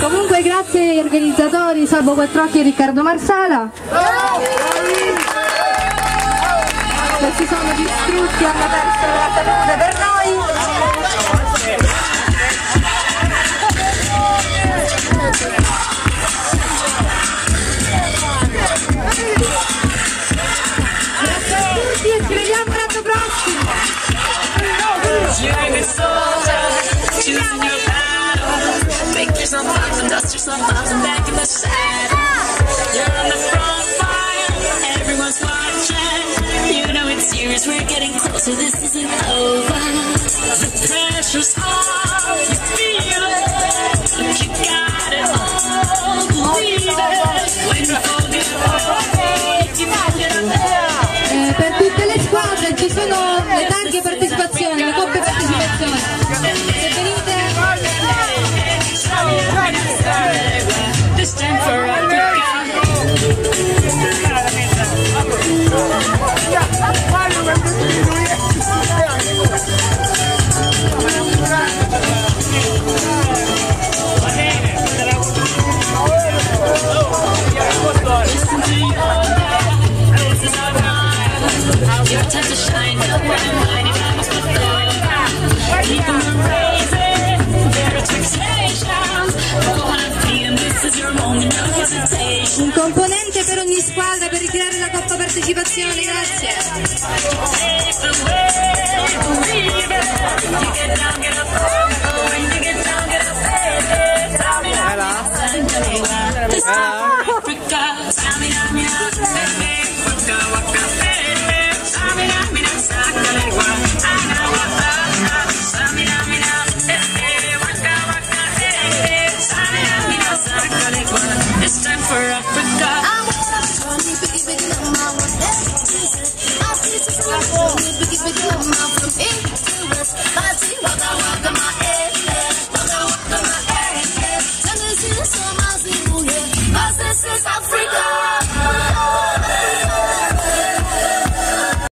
Comunque grazie agli organizzatori Salvo Quattrocchi e Riccardo Marsala, che si sono distrutti, hanno perso la salute per noi. Grazie a tutti e ci vediamo l'anno prossimo. Make yourself up and dust yourself off and back in the saddle. You're on the front line, everyone's watching. You know it's serious, we're getting closer, this isn't over. The pressure's on, you feel it, but you got it all, believe it. When you hold it all, you got it. Per tutte le squadre ci sono le tante partecipazioni, le coppe partecipazioni. Se venite... This time for listen to you. This is our time. Your time to shine. Don't mind if I was before. People are raising their expectations. Un componente per ogni squadra per ricreare la coppa partecipazione, grazie. It's time for Africa. This is